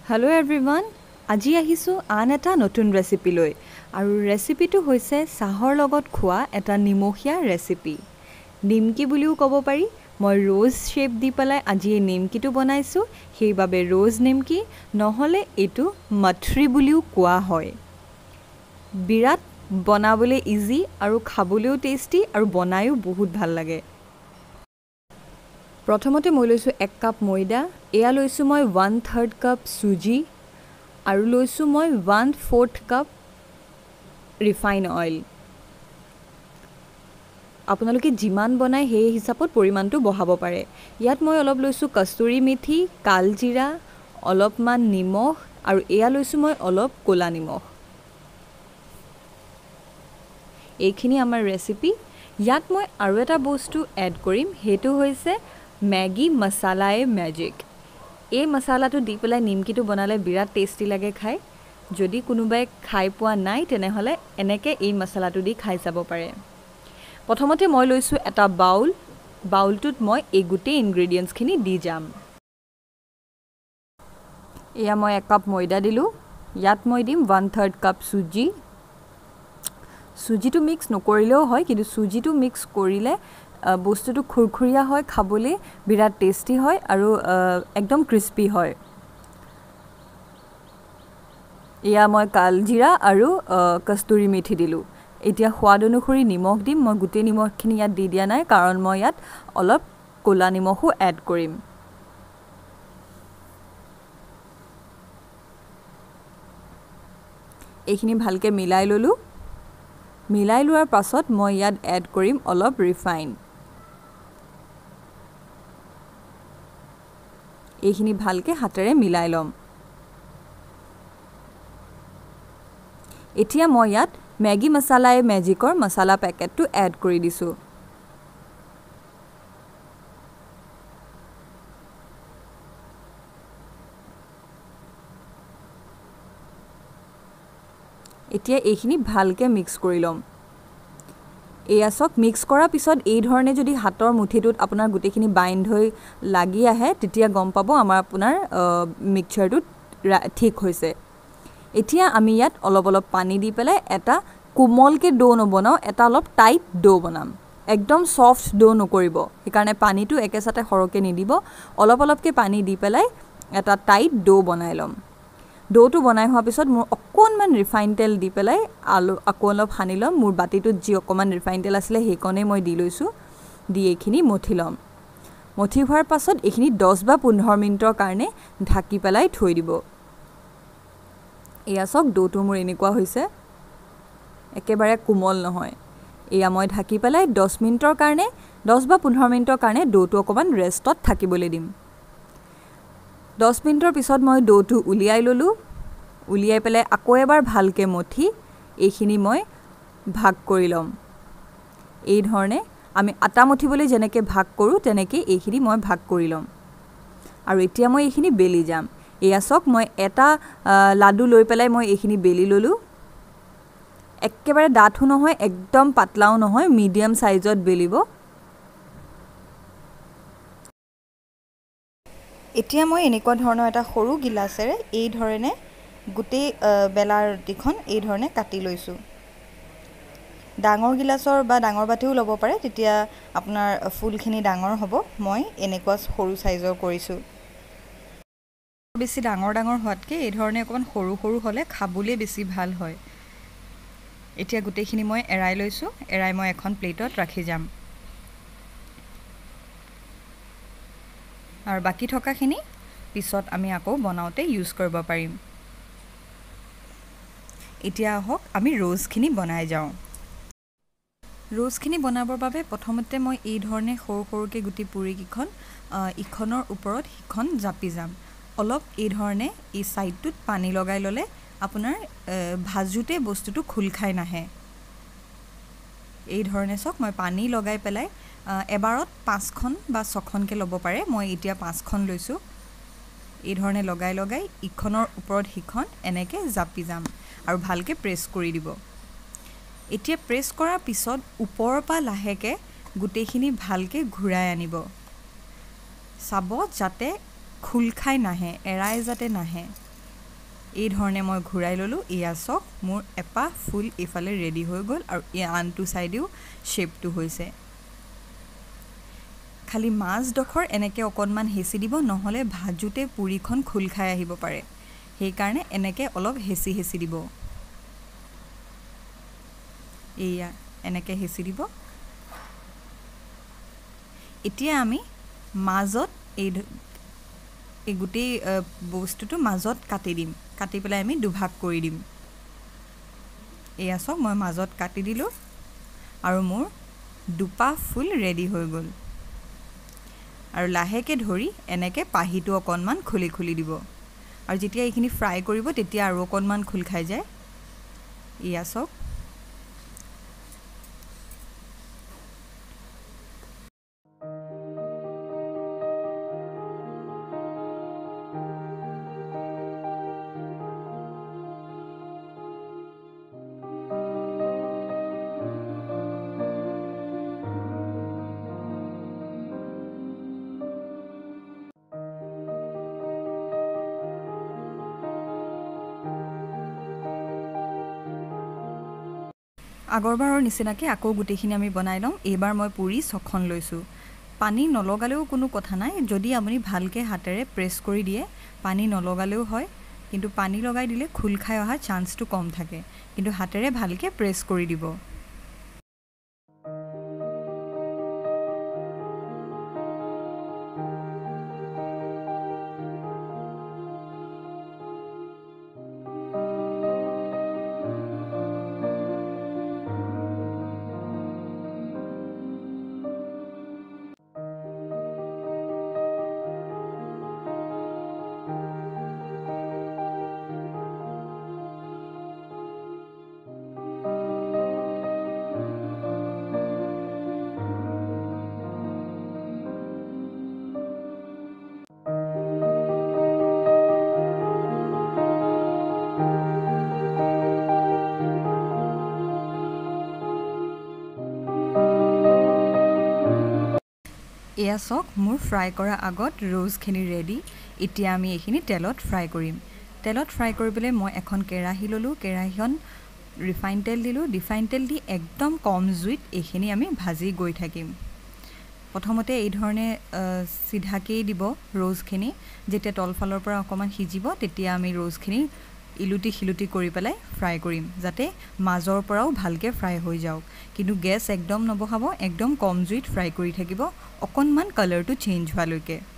Hello everyone. আজি আহিছো আন এটা নতুন ৰেচিপি লৈ আৰু ৰেচিপিটো হৈছে চাহৰ লগত খোৱা এটা নিমখীয়া ৰেচিপি নিমকি বুলিও ক'ব পাৰি মই ৰ'জ শেপ দি পেলাই আজি এই নিমকিটো বনাইছো সেইবাবে ৰ'জ নিমকি নহলে এটো মঠৰি বুলিও কোৱা হয় বিৰাট বনাবলৈ ইজি আৰু খাবলৈও টেষ্টি আৰু বনায়ো বহুত ভাল লাগে প্ৰথমতে মই লৈছো 1 কাপ ময়দা এয়া লৈছো মই 1/3 কাপ সুজি আৰু লৈছো মই 1/4 কাপ ৰিফাইন অইল আপোনালোকে যিমান বনাই সেই হিচাপত পৰিমাণটো বহাব পাৰে ইয়াত মই অলপ লৈছো কস্তুৰী মেথি কালজিৰা অলপমান নিমখ আৰু এয়া লৈছো মই অলপ কোলা নিমখ এইখিনি আমাৰ ৰেচিপি ইয়াত মই আৰু এটা বস্তু এড কৰিম হেতু হৈছে ম্যাগি মছালাই ম্যাজিক এই মছালাটো দি পেলাই নিমকিটো বনালে বিৰাট টেষ্টি লাগে খাই যদি কোনোবাই খাই পোৱা নাই তেনেহলে এনেকে এই মছলাটো দি খাই যাব পাৰে প্ৰথমতে মই লৈছো এটা বাউলটোত মই এই গুটি ইনগ্ৰেডিয়েন্টছ খিনি দি যাম এয়া মই 1 কাপ ময়দা দিলো ইয়াত মই দিম 1/3 কাপ সুজিটো মিক্স নকৰিলেও হয় কিন্তু সুজিটো মিক্স কৰিলে বস্তুটো খুৰখুৰিয়া হয় খাবলৈ বিৰাট টেষ্টি হয় আৰু একদম ক্ৰিস্পি হয় ইয়া মই কালজিৰা আৰু কস্তুৰী মেথি দিলো এতিয়া সোৱাদ অনুসৰি নিমখ দিম মই গুটি নিমখখিনি ইয়াত দি দিয়া নাই কাৰণ মই ইয়াত অলপ কোলা নিমখও এড কৰিম এইখিনি ভালকে মিলাই ললো মিলাই লোৱাৰ পাছত মই ইয়াত এড কৰিম অলপ ৰিফাইন এইখিনি ভালকে হাতেৰে মিলাই লম এতিয়া মই ইয়াত ম্যাগি মছালাই ম্যাজিকৰ মছালা পেকেটটো এড কৰি দিছো এতিয়া এইখিনি ভালকে মিক্স কৰি লম এয়াসক মিক্স কৰাৰ পিছত এই ধৰণে যদি হাতৰ মুঠিটোত আপোনাৰ গুটিখিনি বাইন্ড হৈ লাগি আহে তেতিয়া গম পাব আমাৰ আপোনাৰ মিক্সচাৰটো ঠিক হৈছে এতিয়া আমি ইয়াত অলপ পানী দি পেলাই এটা কোমলকে ডো নবনাও এটা অলপ টাইট ডো বনাম একদম সফট ডো নকৰিব সেইকাৰণে পানীটো একেসাথে হৰকে নিদিব অলপকে পানী দি পেলাই এটা টাইট ডো বনাই লম ডোটো বনাই হোৱাৰ পিছত মোৰ অকনমান ৰিফাইন তেল দি পেলাই আলু আকলপ হানি লম মোৰ বাটিটোত যি অকমান ৰিফাইন তেল আছিল হেকনে মই দি লৈছো দি এইখিনি মঠি লম মঠি হোৱাৰ পাছত এইখিনি 10 বা 15 মিনিটৰ কাৰণে ঢাকি পেলাই থৈ দিব এয়া সক ডোটো মোৰ এনেকুৱা হৈছে একেবাৰে কোমল নহয় এয়া মই ঢাকি পেলাই 10 মিনিটৰ কাৰণে 10 বা 15 মিনিটৰ কাৰণে ডোটো অকমান ৰেষ্টত থাকিবলৈ দিম 10 মিনিটৰ পিছত মই ডোটো উলিয়াই ললো উলিয়াই পেলাই আকৌ এবাৰ ভালকে মঠি এইখিনি মই ভাগ কৰি লম এই ধৰণে আমি আটা মঠিবলৈ যেনেকে ভাগ কৰো তেনেকে এইখিনি মই ভাগ কৰি লম আৰু এতিয়া মই এইখিনি বেলি যাম এয়া সক মই এটা লাডু লৈ পেলাই মই এইখিনি বেলি ললো একেবাৰে ডাঠু নহয় একদম পাতলাও নহয় মিডিয়াম সাইজত বেলিব এতিয়া মই এনেকুৱা ধৰণৰ এটা সৰু গিলাসেৰে এই ধৰণে গুটি বেলাৰ ৰুটিখন এই ধৰণে কাটি লৈছো ডাঙৰ গিলাসৰ বা ডাঙৰ বাটিও ল'ব পাৰে তেতিয়া আপোনাৰ ফুলখিনি ডাঙৰ হ'ব মই এনেকুৱা সৰু সাইজৰ কৰিছো বেছি ডাঙৰ হোৱাতকে এই ধৰণে অকমান সৰু হলে খাবলৈ বেছি ভাল হয় এতিয়া গুটিখিনি মই এৰাই লৈছো এৰাই মই এখন প্লেটত ৰাখি যাম আৰু বাকি থকাখিনি পিছত আমি আকৌ বনাওতে ইউজ কৰিব পাৰিম এতিয়া হক আমি ৰ'জখিনি বনাই যাও ৰ'জখিনি বনাবৰ বাবে প্ৰথমতে মই এই ধৰণে সৰুকে গুটি পুৰি কিখন ইখনৰ ওপৰত হিখন জাপি যাম অলপ এই ধৰণে এই সাইডটোত পানী লগাই ললে আপোনাৰ ভাজুতে বস্তুটো খুল খাই নাহে এই ধৰণে সক মই পানী লগাই পেলাই এবাৰত 5খন বা 6খনকে ল'ব পাৰে মই এতিয়া 5খন লৈছো এই ধৰণে লগাই ইখনৰ ওপৰত হিখন এনেকে জাপি যাম আৰু ভালকে প্ৰেছ কৰি দিব এতিয়া প্ৰেছ কৰাৰ পিছত ওপৰৰ পৰা লাহেকে গুটেখিনি ভালকে ঘুৰাই আনিব চাব যাতে খুল খাই নাহে এৰাই যাতে নাহে এই ধৰণে মই ঘূৰাই ল'লোঁ। এয়া চাওক মোৰ এপাহ ফুল এইফালে ৰেডি হৈ গ'ল আৰু আনটো চাইডেও শ্বেপটো হৈছে। খালি মাজডোখৰ এনেকৈ অকণমান হেঁচি দিব, নহ'লে ভাজোতে পুৰিখন খোল খাই আহিব পাৰে। সেইকাৰণে এনেকৈ অলপ হেঁচি হেঁচি দিব। এয়া এনেকৈ হেঁচি দিব। এতিয়া আমি মাজত এই গোটেই বস্তুটো মাজত কাটি দিম। কাটি পেলাই আমি দুভাগ কৰি দিম। এয়া চাওক মই মাজত কাটি দিলোঁ আৰু মোৰ দুপাহ ফুল ৰেডি হৈ গ'ল। আৰু লাহেকৈ ধৰি এনেকৈ পাহিটো অকণমান খুলি খুলি দিব। আৰু যেতিয়া এইখিনি ফ্ৰাই কৰিব তেতিয়া আৰু অকণমান খোল খাই যায়। এয়া চাওক আগৰবাৰৰ নিচিনাকৈ আকৌ গোটেইখিনি আমি বনাই ল'ম। এইবাৰ মই পুৰি 6খন লৈছোঁ। পানী নলগালেও কোনো কথা নাই, যদি আপুনি ভালকৈ হাতেৰে প্ৰেছ কৰি দিয়ে পানী নলগালেও হয়, কিন্তু পানী লগাই দিলে খোল খাই অহা চান্সটো কম থাকে। কিন্তু হাতেৰে ভালকৈ প্ৰেছ কৰি দিব। এয়া চাওক মোৰ ফ্ৰাই কৰা আগত ৰ'জখিনি ৰেডি। এতিয়া আমি এইখিনি তেলত ফ্ৰাই কৰিম। তেলত ফ্ৰাই কৰিবলৈ মই এখন কেৰাহী ল'লোঁ। কেৰাহীখন ৰিফাইন তেল দিলোঁ। ৰিফাইন তেল দি একদম কম জুইত এইখিনি আমি ভাজি গৈ থাকিম। প্ৰথমতে এই ধৰণে চিধাকেই দিব ৰ'জখিনি। যেতিয়া তলফালৰ পৰা অকণমান সিজিব তেতিয়া আমি ৰ'জখিনি ইলুটি শিলুটি কৰি পেলাই ফ্ৰাই কৰিম, যাতে মাজৰ পৰাও ভালকৈ ফ্ৰাই হৈ যাওক। কিন্তু গেছ একদম নবহাব, একদম কম জুইত ফ্ৰাই কৰি থাকিব অকণমান কালাৰটো চেঞ্জ হোৱালৈকে।